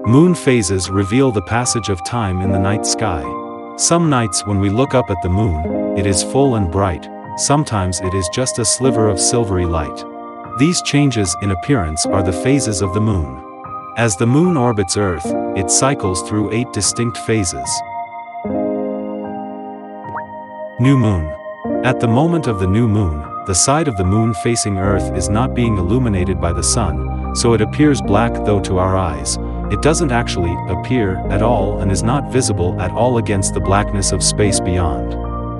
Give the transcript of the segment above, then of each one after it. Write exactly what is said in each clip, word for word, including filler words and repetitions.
Moon phases reveal the passage of time in the night sky. Some nights when we look up at the moon, it is full and bright, sometimes it is just a sliver of silvery light. These changes in appearance are the phases of the moon. As the moon orbits Earth, it cycles through eight distinct phases. New moon. At the moment of the new moon, the side of the moon facing Earth is not being illuminated by the sun, so it appears black, though to our eyes, it doesn't actually appear at all and is not visible at all against the blackness of space beyond.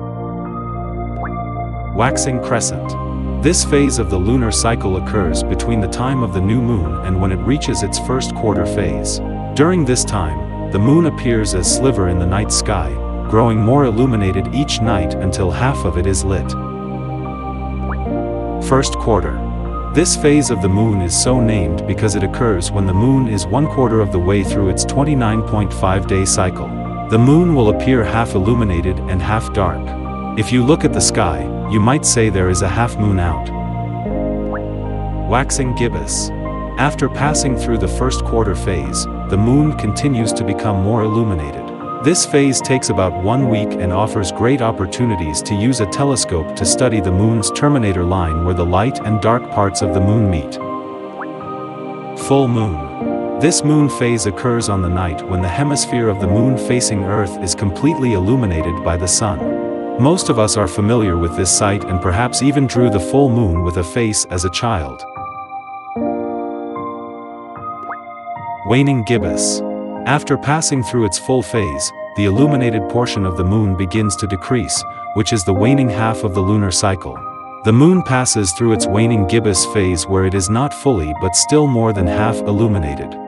Waxing crescent. This phase of the lunar cycle occurs between the time of the new moon and when it reaches its first quarter phase. During this time, the moon appears as a sliver in the night sky, growing more illuminated each night until half of it is lit. First quarter. This phase of the moon is so named because it occurs when the moon is one quarter of the way through its twenty-nine point five day cycle. The moon will appear half illuminated and half dark. If you look at the sky, you might say there is a half moon out. Waxing gibbous. After passing through the first quarter phase, the moon continues to become more illuminated. This phase takes about one week and offers great opportunities to use a telescope to study the moon's terminator line where the light and dark parts of the moon meet. Full moon. This moon phase occurs on the night when the hemisphere of the moon facing Earth is completely illuminated by the sun. Most of us are familiar with this sight and perhaps even drew the full moon with a face as a child. Waning gibbous. After passing through its full phase, the illuminated portion of the moon begins to decrease, which is the waning half of the lunar cycle. The moon passes through its waning gibbous phase where it is not fully but still more than half illuminated.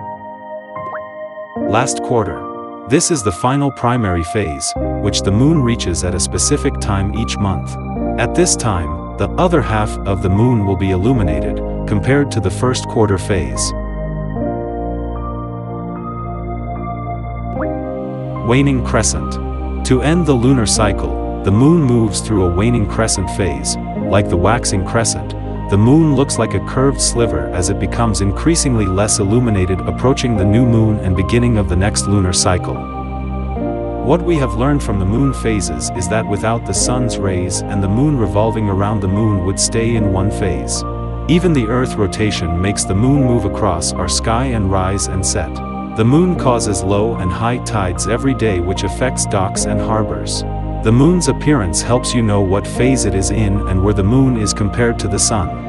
Last quarter. This is the final primary phase, which the moon reaches at a specific time each month. At this time, the other half of the moon will be illuminated, compared to the first quarter phase. Waning crescent. To end the lunar cycle, the moon moves through a waning crescent phase. Like the waxing crescent, the moon looks like a curved sliver as it becomes increasingly less illuminated, approaching the new moon and beginning of the next lunar cycle. What we have learned from the moon phases is that without the sun's rays and the moon revolving around the moon would stay in one phase. Even the Earth rotation makes the moon move across our sky and rise and set. The moon causes low and high tides every day, which affects docks and harbors. The moon's appearance helps you know what phase it is in and where the moon is compared to the sun.